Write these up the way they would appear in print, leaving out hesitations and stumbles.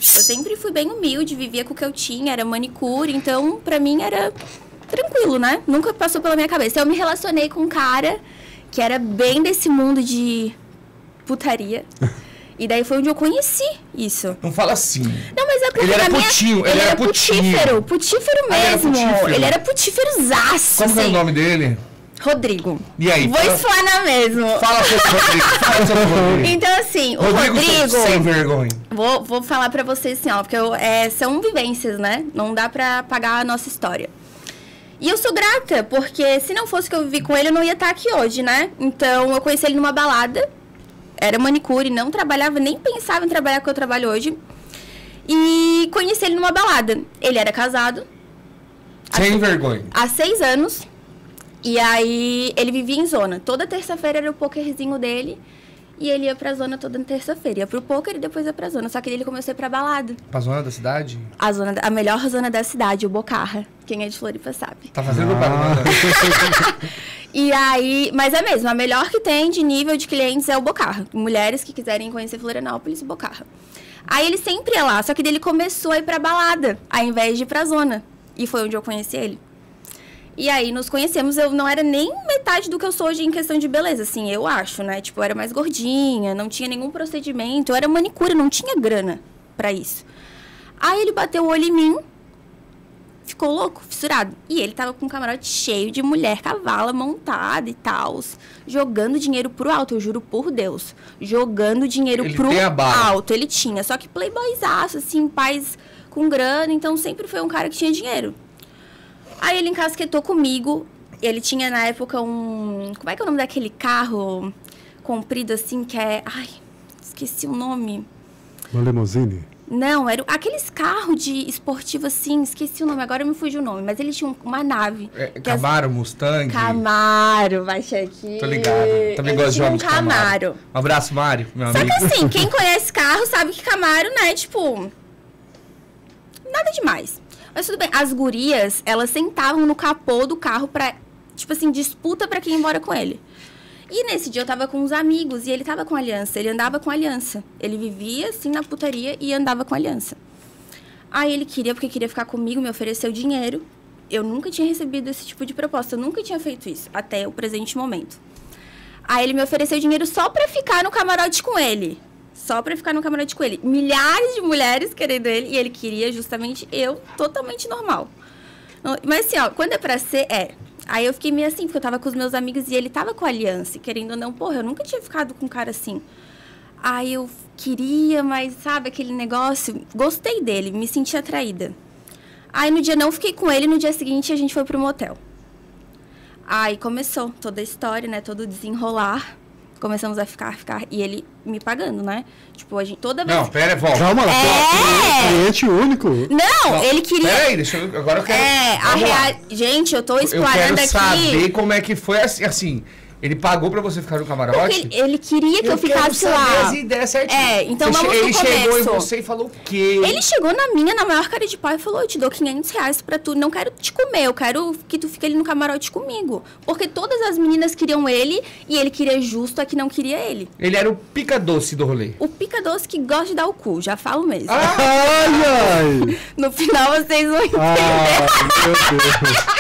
Eu sempre fui bem humilde, vivia com o que eu tinha, era manicure, então pra mim era tranquilo, né? Nunca passou pela minha cabeça. Eu me relacionei com um cara que era bem desse mundo de putaria. E daí foi onde eu conheci isso. Não fala assim. Não, mas é porque ele era putinho, ele era putífero. Putífero mesmo. Ele era putíferozaço. Como que é o nome dele? Rodrigo. E aí? Vou explanar mesmo. Fala sobre o Rodrigo. Fala sobre o Rodrigo. Então, assim, o Rodrigo... Sem vergonha. Vou falar pra vocês assim, ó, porque são vivências, né? Não dá pra apagar a nossa história. E eu sou grata, porque se não fosse que eu vivi com ele, eu não ia estar aqui hoje, né? Então, eu conheci ele numa balada. Era manicure, não trabalhava, nem pensava em trabalhar com o que eu trabalho hoje. E conheci ele numa balada. Ele era casado. Sem vergonha. Há 6 anos. E aí, ele vivia em zona. Toda terça-feira era o pokerzinho dele. E ele ia pra zona toda terça-feira. Ia pro poker e depois ia pra zona. Só que ele começou a ir pra balada. Pra zona da cidade? A melhor zona da cidade, o Bocarra. Quem é de Floripa sabe. Tá fazendo propaganda. E aí, mas é mesmo, a melhor que tem de nível de clientes é o Bocarra. Mulheres que quiserem conhecer Florianópolis, o Bocarra. Aí ele sempre ia lá, só que ele começou a ir pra balada, ao invés de ir pra zona. E foi onde eu conheci ele. E aí nos conhecemos, eu não era nem metade do que eu sou hoje em questão de beleza, assim, eu acho, né? Tipo, eu era mais gordinha, não tinha nenhum procedimento, eu era manicure, não tinha grana pra isso. Aí ele bateu o olho em mim, ficou louco, fissurado. E ele tava com um camarote cheio de mulher cavala montada e tal, jogando dinheiro pro alto, eu juro por Deus. Jogando dinheiro pro alto, ele tinha. Só que playboyzaço, assim, pais com grana, então sempre foi um cara que tinha dinheiro. Aí ele encasquetou comigo, ele tinha na época um... Como é que é o nome daquele carro comprido assim, que é... Ai, esqueci o nome. Uma limousine? Não, era aqueles carros de esportivo assim, esqueci o nome, agora me fugiu o nome, mas ele tinha uma nave. Camaro, Mustang? Camaro, vai aqui. Tô ligado, também gosto de homem de Camaro. Um abraço, Mário, meu amigo. Só que assim, quem conhece carro sabe que Camaro, né, tipo... Nada demais. Mas tudo bem, as gurias, elas sentavam no capô do carro pra, tipo assim, disputa pra quem ia embora com ele. E nesse dia eu tava com uns amigos e ele tava com aliança, ele andava com aliança. Ele vivia assim na putaria e andava com aliança. Aí ele queria, porque queria ficar comigo, me ofereceu dinheiro. Eu nunca tinha recebido esse tipo de proposta, eu nunca tinha feito isso, até o presente momento. Aí ele me ofereceu dinheiro só pra ficar no camarote com ele. Só pra ficar no camarote com ele. Milhares de mulheres querendo ele, e ele queria justamente eu, totalmente normal. Mas assim, ó, quando é pra ser, é. Aí eu fiquei meio assim, porque eu tava com os meus amigos e ele tava com a aliança, querendo ou não, porra, eu nunca tinha ficado com um cara assim. Aí eu queria, mas sabe, aquele negócio, gostei dele, me senti atraída. Aí no dia não fiquei com ele, no dia seguinte a gente foi pro motel. Aí começou toda a história, né, todo o desenrolar. Começamos a ficar, e ele me pagando, né? Tipo, a gente, toda vez... Não, pera, volta. Calma lá, cliente único. Não, ele queria... Peraí, agora eu quero... Gente, eu tô explanando aqui... Eu quero saber como é que foi assim... Ele pagou pra você ficar no camarote? Porque ele queria que eu ficasse lá. Eu quero saber as ideias certinho. Então vamos pro começo. Ele chegou em você e falou o quê? Ele chegou na maior cara de pau e falou, eu te dou R$500 pra tu, não quero te comer, eu quero que tu fique ali no camarote comigo. Porque todas as meninas queriam ele e ele queria justo a que não queria ele. Ele era o pica-doce do rolê. O pica-doce que gosta de dar o cu, já falo mesmo. Ai, ai! No final vocês vão entender. Meu Deus.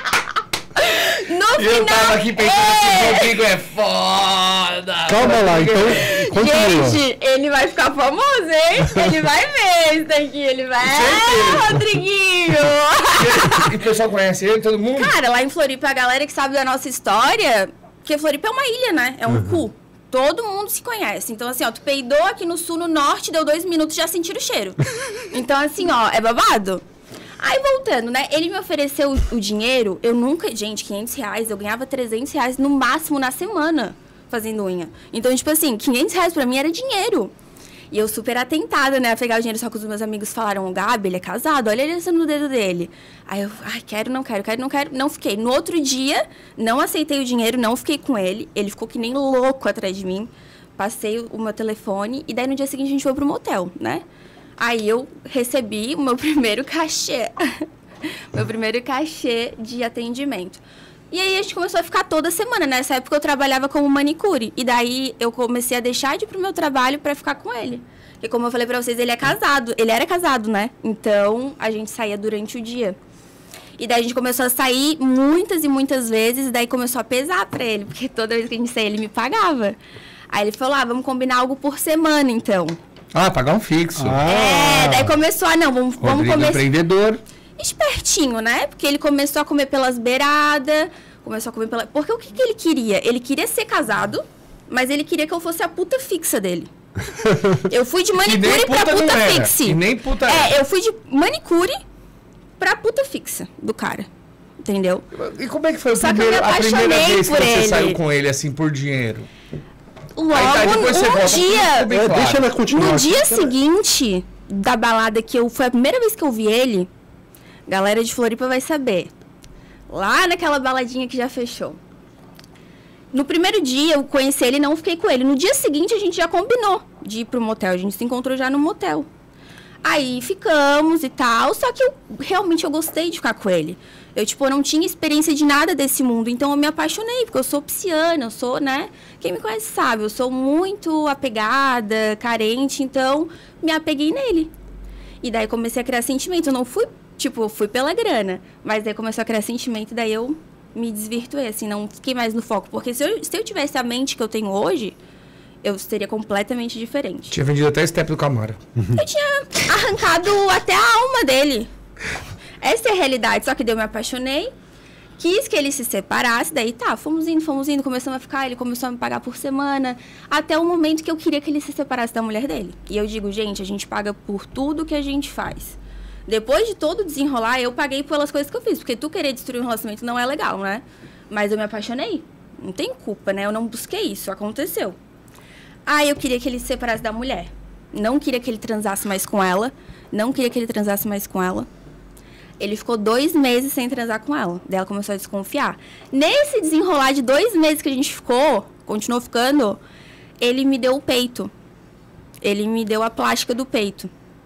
No final... Eu tava aqui pensando que o Rodrigo é foda. Calma lá, então, continua. Gente, ele vai ficar famoso, hein? Ele vai ver isso daqui, ele vai... Rodriguinho! E o pessoal conhece ele, todo mundo? Cara, lá em Floripa, a galera que sabe da nossa história... Porque Floripa é uma ilha, né? É um cu. Todo mundo se conhece. Então, assim, ó, tu peidou aqui no sul, no norte, deu 2 minutos, já sentiram o cheiro. Então, assim, ó, é babado. Aí, voltando, né? Ele me ofereceu o dinheiro, eu nunca... Gente, R$500, eu ganhava R$300 no máximo na semana fazendo unha. Então, tipo assim, R$500 pra mim era dinheiro. E eu super atentada, né? A pegar o dinheiro, só que os meus amigos falaram, o Gabi, ele é casado, olha ele no dedo dele. Aí eu, ai, quero, não quero, não fiquei. No outro dia, não aceitei o dinheiro, não fiquei com ele. Ele ficou que nem louco atrás de mim. Passei o meu telefone e daí no dia seguinte a gente foi pro motel, né? Aí eu recebi o meu primeiro cachê. Meu primeiro cachê de atendimento. E aí a gente começou a ficar toda semana. Nessa época eu trabalhava como manicure. E daí eu comecei a deixar de ir pro meu trabalho pra ficar com ele. Porque como eu falei pra vocês, ele é casado. Ele era casado, né? Então, a gente saía durante o dia. E daí a gente começou a sair muitas e muitas vezes, e daí começou a pesar pra ele, porque toda vez que a gente saía, ele me pagava. Aí ele falou, vamos combinar algo por semana, então. Pagar um fixo. Daí começou vamos começar... empreendedor. Espertinho, né? Porque ele começou a comer pelas beiradas, Porque o que ele queria? Ele queria ser casado, mas ele queria que eu fosse a puta fixa dele. Eu fui de manicure pra puta fixa. E nem puta era. Eu fui de manicure pra puta fixa do cara. Entendeu? E como é que foi a Só primeira vez que você ele. saiu com ele, assim, por dinheiro? Logo Deixa ela continuar. No dia seguinte da balada foi a primeira vez que eu vi ele, galera de Floripa vai saber. Lá naquela baladinha que já fechou. No primeiro dia eu conheci ele e não fiquei com ele. No dia seguinte a gente já combinou de ir pro motel. A gente se encontrou já no motel. Aí ficamos e tal, só que realmente eu gostei de ficar com ele. Eu não tinha experiência de nada desse mundo, então eu me apaixonei, porque eu sou pisciana, eu sou, né? Quem me conhece sabe, eu sou muito apegada, carente, então me apeguei nele. E daí comecei a criar sentimento, eu não fui, eu fui pela grana, mas daí começou a criar sentimento, daí eu me desvirtuei, assim, não fiquei mais no foco. Porque se eu tivesse a mente que eu tenho hoje, eu seria completamente diferente. Tinha vendido até step do Camaro. Eu tinha arrancado até a alma dele. Essa é a realidade, só que daí eu me apaixonei, quis que ele se separasse, daí fomos indo, começamos a ficar, ele começou a me pagar por semana, até o momento que eu queria que ele se separasse da mulher dele. E eu digo, gente, a gente paga por tudo que a gente faz. Depois de todo desenrolar, eu paguei pelas coisas que eu fiz, porque tu querer destruir um relacionamento não é legal, né? Mas eu me apaixonei, não tem culpa, né? Eu não busquei isso, aconteceu. Aí eu queria que ele se separasse da mulher. Não queria que ele transasse mais com ela. Ele ficou 2 meses sem transar com ela. Daí ela começou a desconfiar. Nesse desenrolar de 2 meses que a gente continuou ficando, ele me deu o peito. Ele me deu a plástica do peito.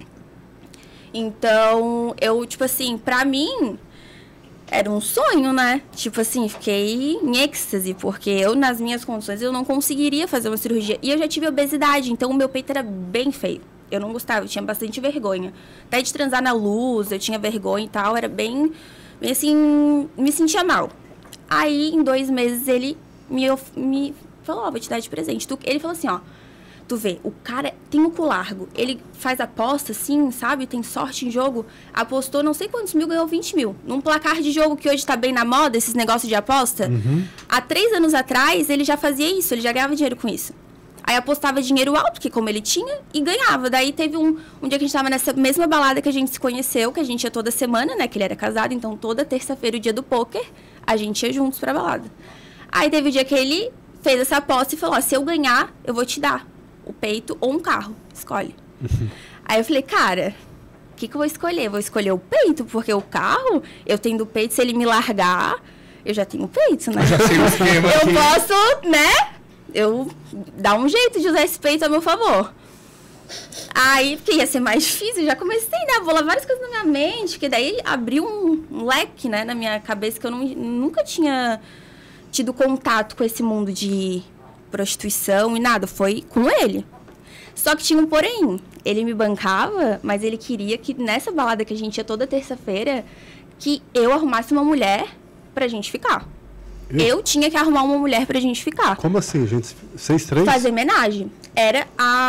Então, eu, pra mim, era um sonho, né? Fiquei em êxtase, porque eu, nas minhas condições, eu não conseguiria fazer uma cirurgia. E eu já tive obesidade, então o meu peito era bem feio. Eu não gostava, eu tinha bastante vergonha. Até de transar na luz, eu tinha vergonha e tal, era bem assim, me sentia mal. Aí, em 2 meses, ele me falou, vou te dar de presente. Ele falou assim, tu vê, o cara tem um cu largo, ele faz aposta, assim, sabe, tem sorte em jogo, apostou não sei quantos mil, ganhou 20 mil. Num placar de jogo que hoje tá bem na moda, esses negócios de aposta, há 3 anos atrás, ele já fazia isso, ele já ganhava dinheiro com isso. Aí apostava dinheiro alto, que como ele tinha, e ganhava. Daí teve um dia que a gente tava nessa mesma balada que a gente se conheceu, que a gente ia toda semana, né, que ele era casado, então toda terça-feira, o dia do pôquer, a gente ia juntos pra balada. Aí teve o dia que ele fez essa aposta e falou, se eu ganhar, eu vou te dar o peito ou um carro, escolhe. Aí eu falei, cara, o que eu vou escolher? Vou escolher o peito, porque o carro, eu tendo o peito, se ele me largar, eu já tenho o peito, né? Já sei o esquema eu aqui. posso, né? Eu dar um jeito de usar esse peito a meu favor. Aí, porque ia ser mais difícil, já comecei, né? Vou lavar várias coisas na minha mente, que daí abriu um leque, né, na minha cabeça, que eu nunca tinha tido contato com esse mundo de prostituição e nada, foi com ele. Só que tinha um porém, ele me bancava, mas ele queria que nessa balada que a gente ia toda terça-feira, que eu arrumasse uma mulher pra gente ficar. Eu tinha que arrumar uma mulher pra gente ficar. Como assim, gente? 6-3? Fazer homenagem. Era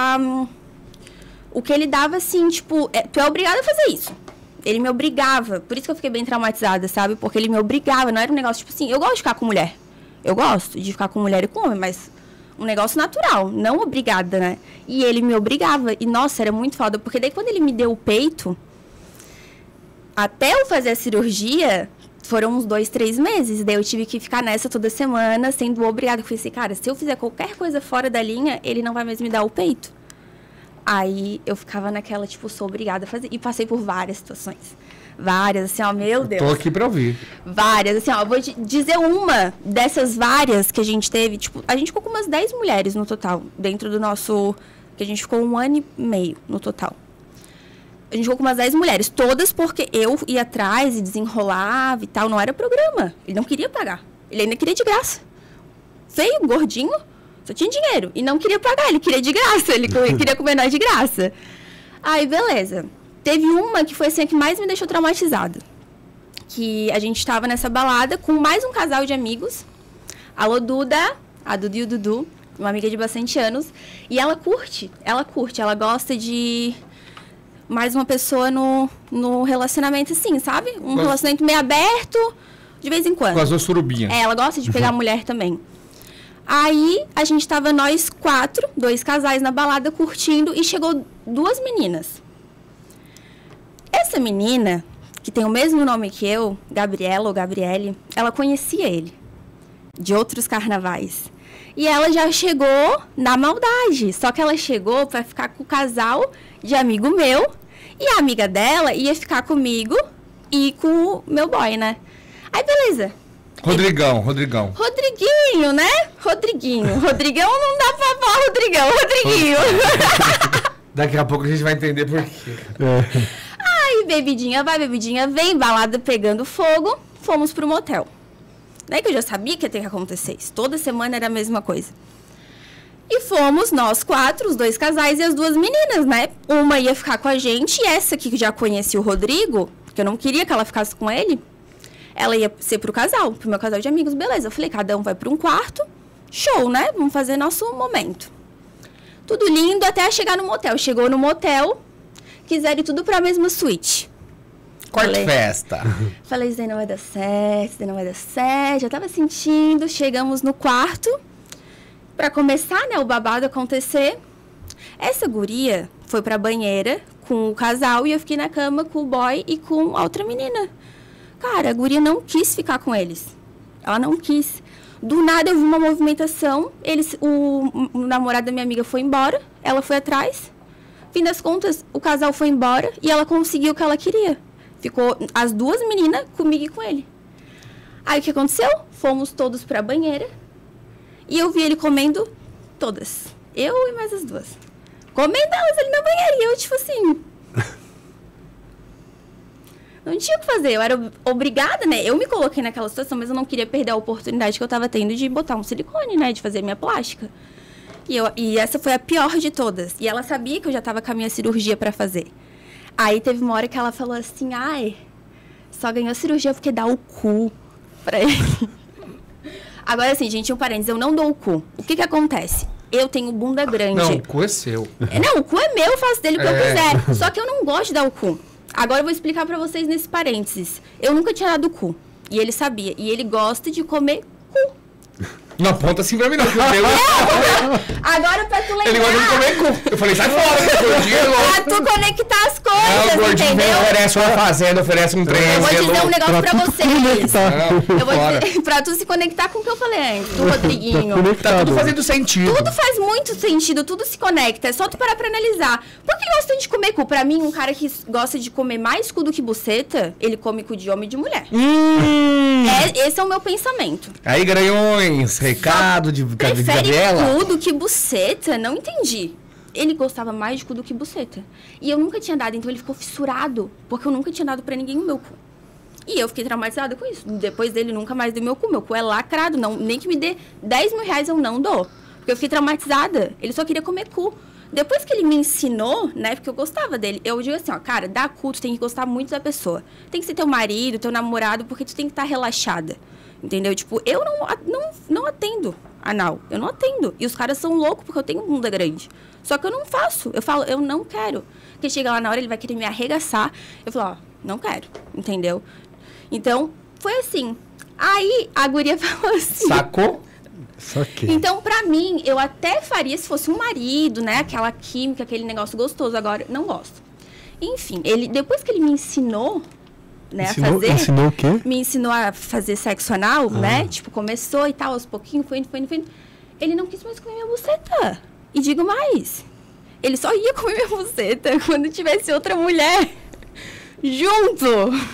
o que ele dava, assim, tu é obrigada a fazer isso. Ele me obrigava. Por isso que eu fiquei bem traumatizada, sabe? Porque ele me obrigava. Não era um negócio, eu gosto de ficar com mulher. Eu gosto de ficar com mulher e com homem, mas um negócio natural, não obrigada, né? E ele me obrigava. E, nossa, era muito foda. Porque daí, quando ele me deu o peito, até eu fazer a cirurgia, foram uns 2-3 meses. Daí eu tive que ficar nessa toda semana, sendo obrigada. Eu falei assim, cara, se eu fizer qualquer coisa fora da linha, ele não vai mais me dar o peito. Aí eu ficava naquela, sou obrigada a fazer. E passei por várias situações. Várias, assim, meu Deus. Tô aqui pra ouvir. Várias, assim, vou te dizer uma dessas várias que a gente teve. A gente ficou com umas 10 mulheres no total, dentro do nosso... Que a gente ficou 1 ano e meio no total. A gente ficou com umas 10 mulheres, todas porque eu ia atrás e desenrolava e tal. Não era programa. Ele não queria pagar. Ele ainda queria de graça. Feio, gordinho, Só tinha dinheiro. E não queria pagar, ele queria de graça. Ele queria comer nós de graça. Aí, beleza. Teve uma que foi assim, a que mais me deixou traumatizada. Que a gente tava nessa balada com mais um casal de amigos. Alô, Duda. A Duda e o Dudu. Uma amiga de bastante anos. E ela curte. Ela gosta de mais uma pessoa no relacionamento assim, sabe? Um relacionamento meio aberto, de vez em quando. Com as duas surubinhas. Ela gosta de pegar mulher também. Aí, a gente tava nós 4, 2 casais na balada, curtindo, e chegou 2 meninas. Essa menina, que tem o mesmo nome que eu, Gabriela ou Gabriele, ela conhecia ele, de outros carnavais. E ela já chegou na maldade, só que ela chegou pra ficar com o casal de amigo meu, e a amiga dela ia ficar comigo e com o meu boy, né? Aí, beleza. Rodriguinho, né? Rodrigão não dá pra falar Rodriguinho. Daqui a pouco a gente vai entender por quê. Aí, bebidinha vai, bebidinha vem, balada pegando fogo, fomos pro motel. Daí que eu já sabia que ia ter que acontecer isso. Toda semana era a mesma coisa. E fomos nós 4, os 2 casais e as 2 meninas, né? Uma ia ficar com a gente, e essa aqui que já conhecia o Rodrigo, porque eu não queria que ela ficasse com ele, ela ia ser pro meu casal de amigos, beleza. Eu falei, cada um vai pra um quarto, show, né? Vamos fazer nosso momento. Tudo lindo até chegar no motel. Chegou no motel, quiseram ir tudo pra mesma suíte. Festa. Falei, isso daí não vai dar certo, já tava sentindo. Chegamos no quarto, pra começar, né, o babado acontecer. Essa guria foi pra banheira com o casal e eu fiquei na cama com o boy e com a outra menina. Cara, a guria não quis ficar com eles. Ela não quis. Do nada eu vi uma movimentação. O namorado da minha amiga foi embora. Ela foi atrás. Fim das contas, o casal foi embora e ela conseguiu o que ela queria. Ficou as 2 meninas comigo e com ele. Aí o que aconteceu? Fomos todos pra banheira. E eu vi ele comendo todas. Eu e mais as 2. Comendo elas ali na banheira. E eu, tipo assim... Não tinha o que fazer, eu era obrigada, né? Eu me coloquei naquela situação, mas eu não queria perder a oportunidade que eu tava tendo de botar um silicone, né? De fazer minha plástica. E essa foi a pior de todas. E ela sabia que eu já tava com a minha cirurgia pra fazer. Aí teve uma hora que ela falou assim, ai, só ganhou cirurgia porque dá o cu pra ele. Agora, assim, gente, um parênteses, eu não dou o cu. O que acontece? Eu tenho bunda grande. Não, o cu é seu. Não, o cu é meu, eu faço dele o que eu quiser. Só que eu não gosto de dar o cu. Agora eu vou explicar pra vocês nesse parênteses. Eu nunca tinha dado cu. E ele sabia. E ele gosta de comer cu. Não aponta assim pra mim, não. Agora pra tu lembrar... Ele gosta de comer cu. Eu falei, sai fora, gordinho. Pra tu conectar as coisas, entendeu? Oferece uma fazenda, oferece um trem. Eu vou dizer um negócio pra vocês. Eu vou dizer, pra tu se conectar com o que eu falei antes, do Rodriguinho. Tá tudo fazendo sentido. Tudo faz muito sentido, tudo se conecta. É só tu parar pra analisar. Por que gosta de comer cu? Pra mim, um cara que gosta de comer mais cu do que buceta, ele come cu de homem e de mulher. Esse é o meu pensamento. Aí, Garanhões, recado de Gabriela. Prefere cu do que buceta? Não entendi. Ele gostava mais de cu do que buceta. E eu nunca tinha dado, então ele ficou fissurado. Porque eu nunca tinha dado pra ninguém o meu cu. E eu fiquei traumatizada com isso. Depois dele, nunca mais dei meu cu. Meu cu é lacrado. Não, nem que me dê 10 mil reais, eu não dou. Porque eu fiquei traumatizada. Ele só queria comer cu. Depois que ele me ensinou, né, porque eu gostava dele, eu digo assim, ó, cara, dá cu, tu tem que gostar muito da pessoa. Tem que ser teu marido, teu namorado, porque tu tem que estar relaxada. Entendeu? Tipo, eu não atendo anal. Eu não atendo. E os caras são loucos porque eu tenho bunda grande. Só que eu não faço. Eu falo, eu não quero. Porque chega lá na hora, ele vai querer me arregaçar. Eu falo, ó, não quero. Entendeu? Então, foi assim. Aí, a guria falou assim... Sacou? Saquei. Então, pra mim, eu até faria se fosse um marido, né? Aquela química, aquele negócio gostoso. Agora, não gosto. Enfim, depois que ele me ensinou... Né, ensinou o quê? Me ensinou a fazer sexo anal, né? Tipo, começou e tal, aos pouquinhos, foi indo. Ele não quis mais comer minha buceta. E digo mais, ele só ia comer minha buceta quando tivesse outra mulher junto.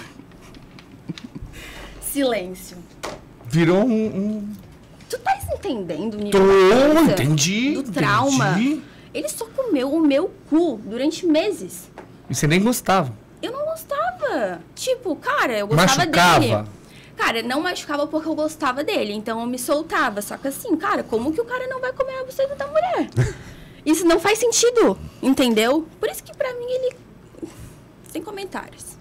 Silêncio. Virou Tu tá entendendo o nível? Entendi. Do trauma. Ele só comeu o meu cu durante meses. E você nem gostava? Eu não gostava. Tipo, cara, eu gostava Machucava. dele. Cara, cara, não machucava porque eu gostava dele, então eu me soltava. Só que assim, cara, como que o cara não vai comer a buceta da mulher? Isso não faz sentido, entendeu? Por isso que pra mim ele... Sem comentários.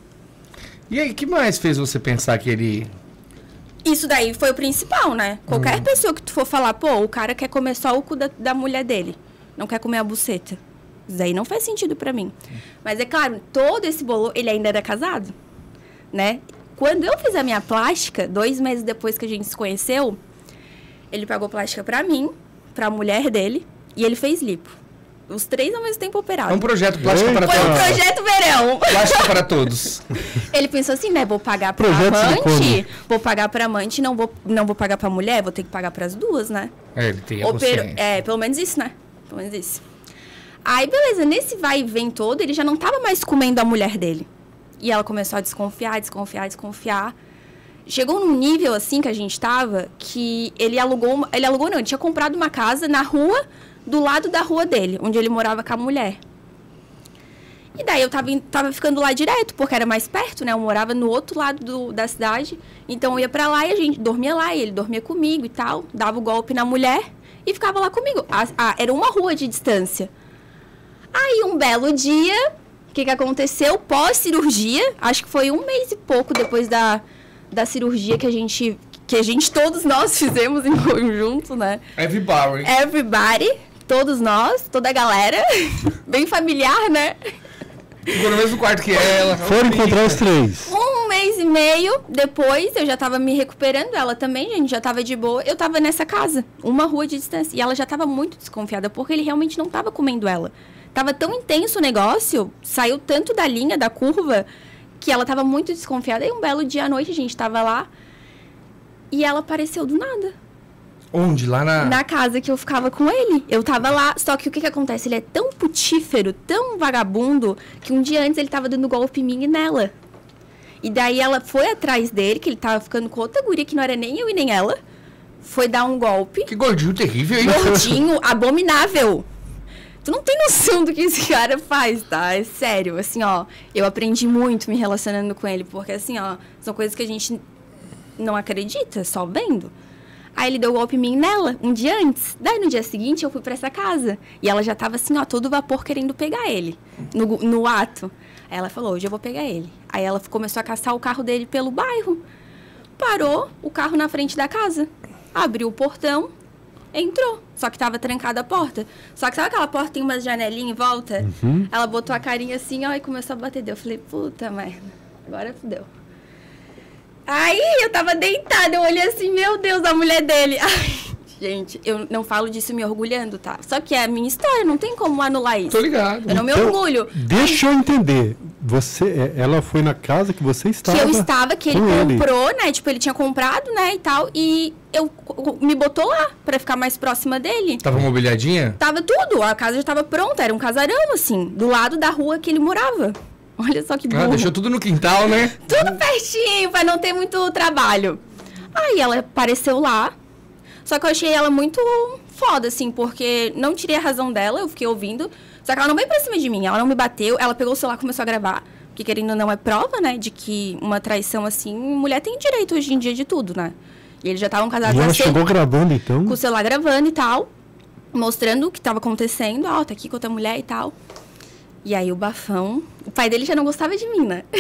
E aí, o que mais fez você pensar que ele... Isso daí foi o principal, né? Qualquer pessoa que tu for falar, pô, o cara quer comer só o cu da mulher dele, não quer comer a buceta. Isso daí não faz sentido pra mim. Mas é claro, todo esse bolo, ele ainda era casado, né? Quando eu fiz a minha plástica, 2 meses depois que a gente se conheceu, ele pagou plástica pra mim, pra mulher dele, e ele fez lipo. Os 3 ao mesmo tempo operados. É um projeto Plástica para Foi Todos. um projeto verão. Plástica para Todos. Ele pensou assim, né? Vou pagar pra Projeto amante, silicone. vou pagar pra amante, não vou pagar pra mulher, vou ter que pagar pras duas, né? É, ele tem a consciência. Pelo menos isso, né? Pelo menos isso. Aí, beleza, nesse vai e vem todo, ele já não tava mais comendo a mulher dele. E ela começou a desconfiar. Chegou num nível, assim, que a gente tava, que ele alugou não, ele tinha comprado uma casa na rua, do lado da rua dele, onde ele morava com a mulher. E daí eu tava ficando lá direto, porque era mais perto, né? Eu morava no outro lado da cidade. Então eu ia pra lá e a gente dormia lá, e ele dormia comigo e tal. Dava o golpe na mulher e ficava lá comigo. Era uma rua de distância. Aí um belo dia, o que aconteceu? Pós-cirurgia, acho que foi 1 mês e pouco depois da cirurgia que a gente todos nós fizemos em conjunto, né? Everybody, todos nós, toda a galera, bem familiar, né? Ficou no mesmo quarto que ela. Foram encontrar os 3. 1 mês e meio depois, eu já tava me recuperando, ela também, gente, já tava de boa. Eu tava nessa casa, uma rua de distância, e ela já tava muito desconfiada, porque ele realmente não tava comendo ela. Tava tão intenso o negócio, saiu tanto da linha, da curva, que ela tava muito desconfiada. E um belo dia à noite, a gente tava lá, e ela apareceu do nada. Onde? Lá na casa que eu ficava com ele. Eu tava lá, só que o que acontece? Ele é tão putífero, tão vagabundo, que um dia antes ele tava dando golpe em mim e nela. E daí ela foi atrás dele, que ele tava ficando com outra guria, que não era nem eu e nem ela. Foi dar um golpe. Que gordinho terrível, hein? Gordinho, abominável. Tu não tem noção do que esse cara faz, tá? É sério, assim, ó. Eu aprendi muito me relacionando com ele, porque, assim, ó, são coisas que a gente não acredita, só vendo. Aí ele deu golpe em mim e nela, um dia antes. Daí, no dia seguinte, eu fui pra essa casa. E ela já tava, assim, ó, todo vapor querendo pegar ele, no ato. Aí ela falou, hoje eu vou pegar ele. Aí ela começou a caçar o carro dele pelo bairro. Parou o carro na frente da casa. Abriu o portão, entrou. Só que tava trancada a porta. Só que sabe aquela porta tem umas janelinhas em volta? Uhum. Ela botou a carinha assim, ó, e começou a bater. Eu falei, puta merda, agora fudeu. Aí eu tava deitada, eu olhei assim, meu Deus, a mulher dele. Ai, gente, eu não falo disso me orgulhando, tá? Só que é a minha história, não tem como anular isso. Tô ligado. Eu não me orgulho. Deixa eu entender. Ela foi na casa que você estava? Que eu estava, que ele com comprou, né? Tipo, ele tinha comprado, né, e tal. E me botou lá, pra ficar mais próxima dele. Tava mobiliadinha? Tava tudo, a casa já tava pronta, era um casarão, assim, do lado da rua que ele morava. Olha só que burro. Deixou tudo no quintal, né? Tudo pertinho, pra não ter muito trabalho. Aí ela apareceu lá, só que eu achei ela muito foda, assim, porque não tirei a razão dela, eu fiquei ouvindo. Só que ela não veio pra cima de mim, ela não me bateu, ela pegou o celular e começou a gravar. Porque querendo ou não é prova, né, de que uma traição assim, mulher tem direito hoje em dia de tudo, né? E eles já estavam casados há chegou gravando, então? Com o celular gravando e tal, mostrando o que estava acontecendo, ó, tá aqui com outra mulher e tal. E aí o bafão, o pai dele já não gostava de mim, né?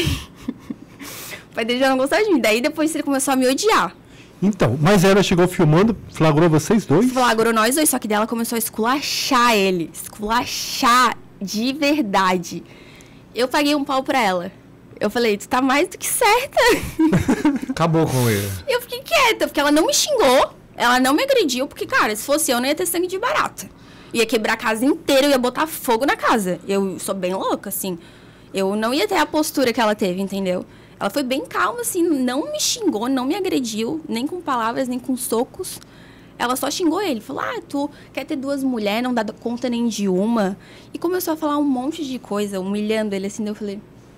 O pai dele já não gostava de mim, daí depois ele começou a me odiar. Então, mas ela chegou filmando, flagrou vocês dois? Flagrou nós dois, só que dela começou a esculachar ele. Esculachar de verdade. Eu paguei um pau pra ela. Eu falei, tu tá mais do que certa. Acabou com ele. Eu fiquei quieta, porque ela não me xingou, ela não me agrediu, porque, cara, se fosse eu, não ia ter sangue de barata. Ia quebrar a casa inteira, eu ia botar fogo na casa. Eu sou bem louca, assim. Eu não ia ter a postura que ela teve, entendeu? Ela foi bem calma, assim, não me xingou, não me agrediu, nem com palavras, nem com socos. Ela só xingou ele, falou, tu quer ter 2 mulheres, não dá conta nem de uma. E começou a falar um monte de coisa, humilhando ele, assim, daí eu falei,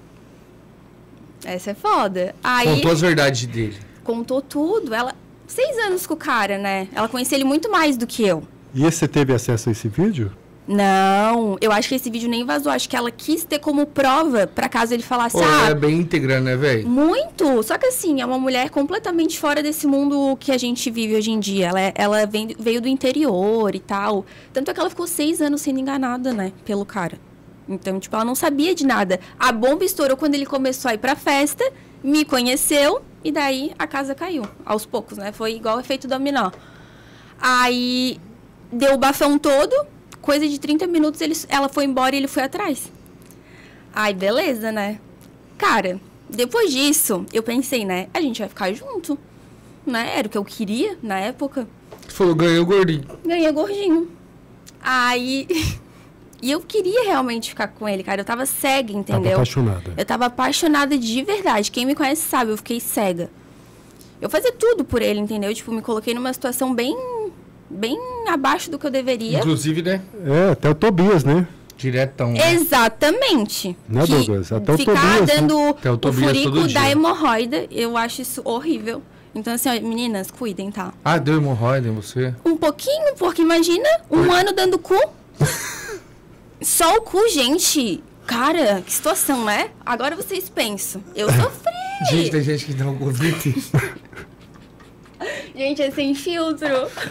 essa é foda. Aí, contou as verdades dele. Contou tudo. Ela, 6 anos com o cara, né? Ela conhecia ele muito mais do que eu. E você teve acesso a esse vídeo? Não, eu acho que esse vídeo nem vazou. Acho que ela quis ter como prova, pra caso ele falasse, Pô, ela é bem íntegra, né, velho? Muito! Só que assim, é uma mulher completamente fora desse mundo que a gente vive hoje em dia. Ela veio do interior e tal. Tanto é que ela ficou 6 anos sendo enganada, né, pelo cara. Então, tipo, ela não sabia de nada. A bomba estourou quando ele começou a ir pra festa, me conheceu, e daí a casa caiu. Aos poucos, né? Foi igual o efeito dominó. Aí, deu o bafão todo, coisa de 30 minutos, ela foi embora e ele foi atrás. Ai, beleza, né? Cara, depois disso, eu pensei, né? A gente vai ficar junto, né? Era o que eu queria na época. Você falou, ganhou gordinho. Ganhei gordinho. Aí... E eu queria realmente ficar com ele, cara. Eu tava cega, entendeu? Tava apaixonada. Eu tava apaixonada de verdade. Quem me conhece sabe, eu fiquei cega. Eu fazia tudo por ele, entendeu? Tipo, me coloquei numa situação bem abaixo do que eu deveria. Inclusive, né? Até o Tobias, né? Diretão. Né? Exatamente. Né, Douglas? Até o ficar Tobias, dando né? Até o o Tobias todo furico dia. da hemorroida, eu acho isso horrível. Então, assim, ó, meninas, cuidem, tá? Ah, deu hemorroida em você? Um pouquinho, porque imagina, um ano dando cu. Só o cu, gente. Cara, que situação, né? Agora vocês pensam. Eu sofri. Gente, tem gente que dá um convite. Gente, é sem filtro.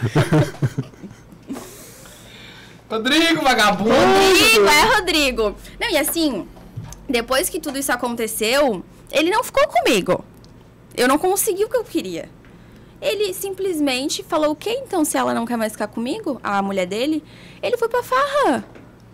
Rodrigo, vagabundo! Rodrigo. Não, e assim, depois que tudo isso aconteceu, ele não ficou comigo. Eu não consegui o que eu queria. Ele simplesmente falou, o quê? Então, se ela não quer mais ficar comigo, a mulher dele, ele foi pra farra.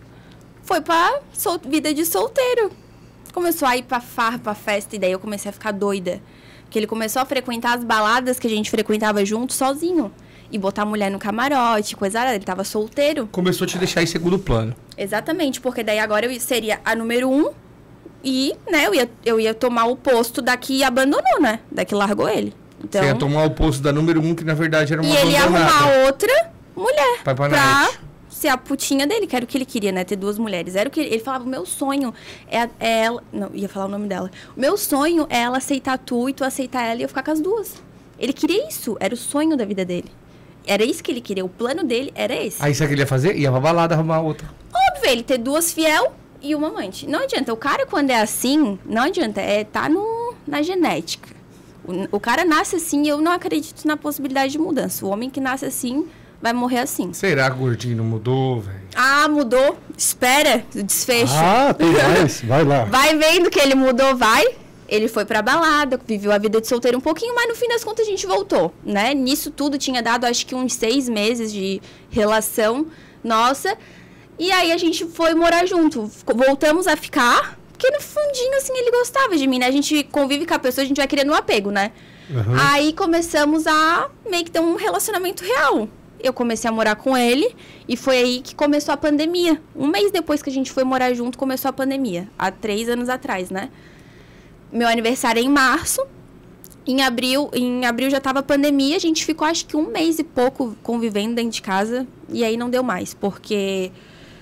Foi pra vida de solteiro. Começou a ir pra farra, pra festa, e daí eu comecei a ficar doida. Porque ele começou a frequentar as baladas que a gente frequentava junto, sozinho. E botar a mulher no camarote, coisa arada. Ele tava solteiro. Começou a te deixar em segundo plano. Exatamente, porque daí agora eu seria a número 1 e, né, eu ia tomar o posto da que abandonou, né? Da que largou ele. Então, Você ia tomar o posto da número 1, que na verdade era uma e ele ia abandonada. arrumar outra mulher Pra pra ser a putinha dele, que era o que ele queria, né? Ter 2 mulheres. Era o que ele falava, o meu sonho é ela... Não, ia falar o nome dela. O meu sonho é ela aceitar tu e tu aceitar ela e eu ficar com as 2. Ele queria isso, era o sonho da vida dele. Era isso que ele queria, o plano dele era esse. Aí sabe o que ele ia fazer? Ia pra balada arrumar outra. Óbvio, ele ter 2 fiel e uma amante. Não adianta, o cara quando é assim, não adianta, tá na genética. O cara nasce assim e eu não acredito na possibilidade de mudança. O homem que nasce assim vai morrer assim. Será que o gordinho não mudou, velho? Ah, mudou. Espera o desfecho. Ah, tem mais. Vai lá. Vai vendo que ele mudou, vai. Ele foi pra balada, viveu a vida de solteiro um pouquinho, mas no fim das contas a gente voltou, né? Nisso tudo tinha dado, acho que uns 6 meses de relação nossa. E aí a gente foi morar junto. Voltamos a ficar, porque no fundinho, assim, ele gostava de mim, né? A gente convive com a pessoa, a gente vai criando um apego, né? Uhum. Aí começamos a meio que ter um relacionamento real. Eu comecei a morar com ele e foi aí que começou a pandemia. Um mês depois que a gente foi morar junto, começou a pandemia. Há 3 anos atrás, né? Meu aniversário é em março. Em abril já estava pandemia. A gente ficou, acho que 1 mês e pouco convivendo dentro de casa. E aí não deu mais. Porque,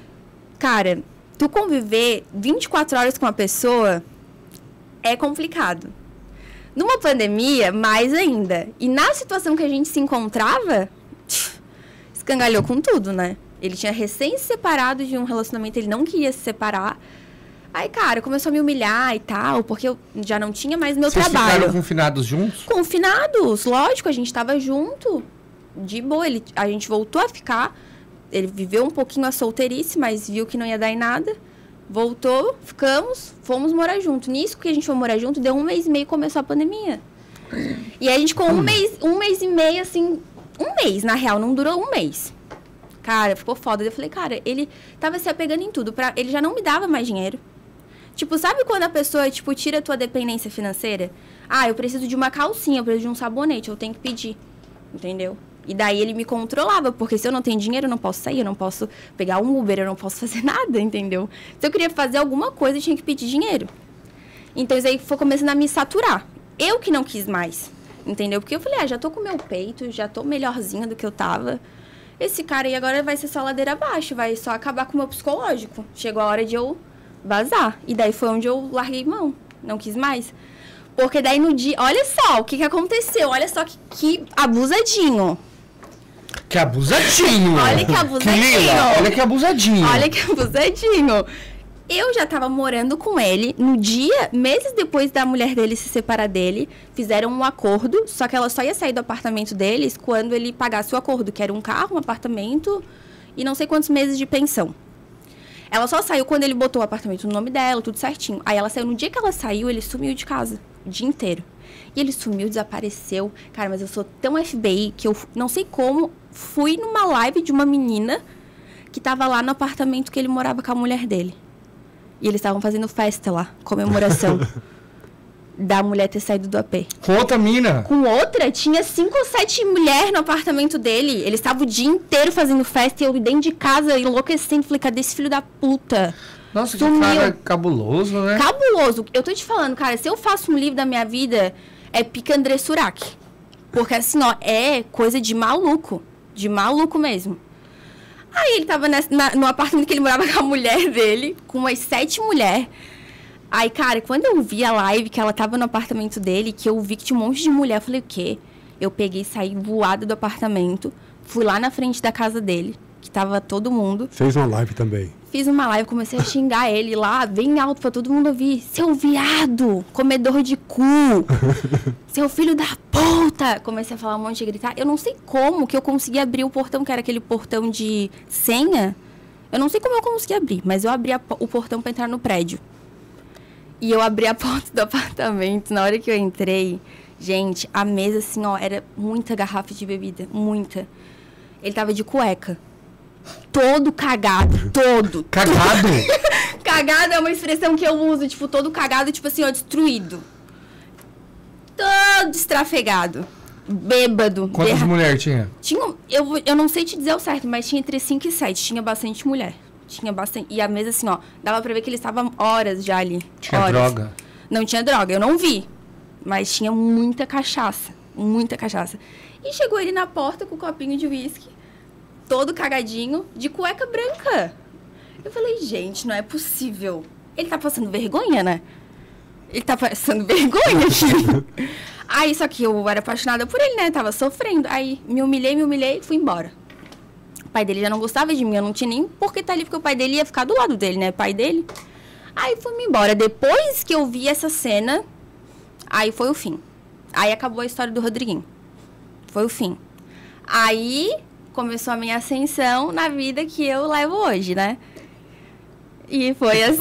cara, tu conviver 24 horas com uma pessoa é complicado. Numa pandemia, mais ainda. E na situação que a gente se encontrava, escangalhou com tudo, né? Ele tinha recém se separado de um relacionamento, ele não queria se separar. Aí, cara, começou a me humilhar e tal, porque eu já não tinha mais meu trabalho. Vocês ficaram confinados juntos? Confinados, lógico, a gente tava junto, de boa. A gente voltou a ficar, ele viveu um pouquinho a solteirice, mas viu que não ia dar em nada. Voltou, ficamos, fomos morar junto. Nisso que a gente foi morar junto, deu 1 mês e meio e começou a pandemia. E aí a gente com um mês e meio, assim, 1 mês, na real, não durou 1 mês. Cara, ficou foda. Eu falei, cara, ele tava se apegando em tudo. Ele já não me dava mais dinheiro. Tipo, sabe quando a pessoa, tipo, tira a tua dependência financeira? Ah, eu preciso de uma calcinha, eu preciso de um sabonete, eu tenho que pedir. Entendeu? E daí ele me controlava, porque se eu não tenho dinheiro, eu não posso sair, eu não posso pegar um Uber, eu não posso fazer nada, entendeu? Se eu queria fazer alguma coisa, eu tinha que pedir dinheiro. Então, isso aí foi começando a me saturar. Eu que não quis mais, entendeu? Porque eu falei, já tô com meu peito, já tô melhorzinha do que eu tava. Esse cara aí agora vai ser só ladeira abaixo, vai só acabar com o meu psicológico. Chegou a hora de eu vazar. E daí foi onde eu larguei mão. Não quis mais. Porque daí no dia... Olha só o que aconteceu. Olha só que abusadinho. Que abusadinho. Olha que abusadinho. Olha que abusadinho. Olha que abusadinho. Eu já tava morando com ele no dia, meses depois da mulher dele se separar dele, fizeram um acordo, só que ela só ia sair do apartamento deles quando ele pagasse o acordo, que era um carro, um apartamento e não sei quantos meses de pensão. Ela só saiu quando ele botou o apartamento no nome dela, tudo certinho. Aí ela saiu, no dia que ela saiu, ele sumiu de casa, o dia inteiro. E ele sumiu, desapareceu. Cara, mas eu sou tão FBI que eu não sei como fui numa live de uma menina que tava lá no apartamento que ele morava com a mulher dele. E eles estavam fazendo festa lá, comemoração da mulher ter saído do AP. Com outra mina? Com outra, tinha 5 ou 7 mulheres no apartamento dele. Eles estavam o dia inteiro fazendo festa e eu dentro de casa enlouquecendo. Falei, cadê esse filho da puta? Nossa, Sumiu. que cara cabuloso, né? Cabuloso. Eu tô te falando, cara, se eu faço um livro da minha vida, é Pica André Surak. Porque assim, ó, é coisa de maluco. De maluco mesmo. Aí ele tava no apartamento que ele morava com a mulher dele, com umas 7 mulheres. Aí, cara, quando eu vi a live que ela tava no apartamento dele, que eu vi que tinha um monte de mulher, eu falei, o quê? Eu peguei, saí voada do apartamento, fui lá na frente da casa dele, que tava todo mundo. Fez uma live também. Fiz uma live, comecei a xingar ele lá, bem alto pra todo mundo ouvir. Seu viado, comedor de cu, seu filho da puta. Comecei a falar um monte de gritar. Eu não sei como que eu consegui abrir o portão, que era aquele portão de senha. Eu não sei como eu consegui abrir, mas eu abri o portão pra entrar no prédio. E eu abri a porta do apartamento. Na hora que eu entrei, gente, a mesa assim, ó, era muita garrafa de bebida, muita. Ele tava de cueca. Todo cagado, todo. Cagado? Cagado é uma expressão que eu uso, tipo, todo cagado, tipo assim, ó, destruído. Todo estrafegado. Bêbado. Quantas mulheres tinha? Tinha, eu não sei te dizer o certo, mas tinha entre 5 e 7. Tinha bastante mulher. Tinha bastante. E a mesa, assim, ó, dava pra ver que eles estavam horas já ali. Tinha horas. droga? Não tinha droga, eu não vi. Mas tinha muita cachaça. Muita cachaça. E chegou ele na porta com um copinho de uísque, todo cagadinho, de cueca branca. Eu falei, gente, não é possível. Ele tá passando vergonha, né? Ele tá passando vergonha, filho. Aí, só que eu era apaixonada por ele, né? Tava sofrendo. Aí, me humilhei, fui embora. O pai dele já não gostava de mim, eu não tinha nem por que tá ali, porque o pai dele ia ficar do lado dele, né? Pai dele. Aí, fui-me embora. Depois que eu vi essa cena, aí foi o fim. Aí, acabou a história do Rodriguinho. Foi o fim. Aí, começou a minha ascensão na vida que eu levo hoje, né? E foi assim.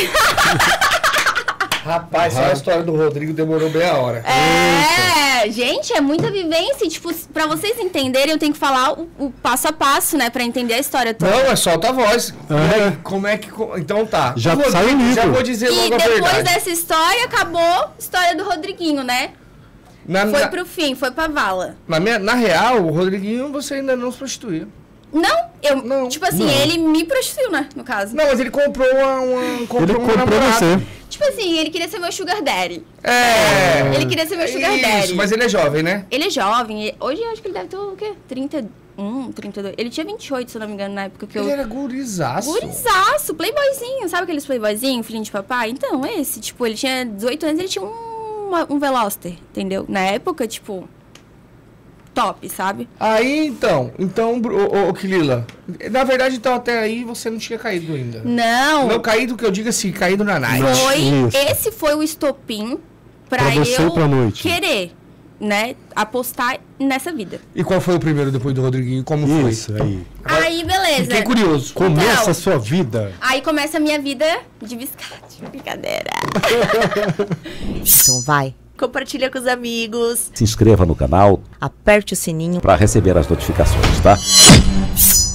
Rapaz, só a história do Rodrigo demorou meia hora. Gente, é muita vivência. Tipo, pra vocês entenderem, eu tenho que falar o passo a passo, né? Pra entender a história toda. Não, é solta a voz. Como é que... Então tá. Já saiu o livro. Já vou dizer logo a verdade. E depois dessa história, acabou a história do Rodriguinho, né? Foi pro fim, foi pra vala. Na real, o Rodriguinho você ainda não se prostituía. Não, tipo assim, ele me prostituiu, né, no caso. Não, mas ele comprou Ele comprou namorada. você. Tipo assim, ele queria ser meu sugar daddy. Ele queria ser meu sugar Isso, daddy. mas ele é jovem, né? Ele é jovem. Hoje eu acho que ele deve ter o quê? 31, 32. Ele tinha 28, se eu não me engano, na época que Ele era gurizaço. Gurizaço, playboyzinho. Sabe aqueles playboyzinho, filhinho de papai? Então, esse, tipo, ele tinha 18 anos, ele tinha um Veloster, entendeu? Na época, tipo... top, sabe? Aí, então, ô Kilila, na verdade, então, até aí você não tinha caído ainda. Não. Não caído, que eu digo assim, caído na night. Esse foi o estopim pra você eu pra noite. querer, né, apostar nessa vida. E qual foi o primeiro depois do Rodriguinho? Como foi? Isso aí. Aí, beleza. Fiquei curioso. Começa Então, a sua vida. Aí começa a minha vida de biscate. Brincadeira. Então vai, compartilha com os amigos, Se inscreva no canal aperte o sininho. para receber as notificações, tá?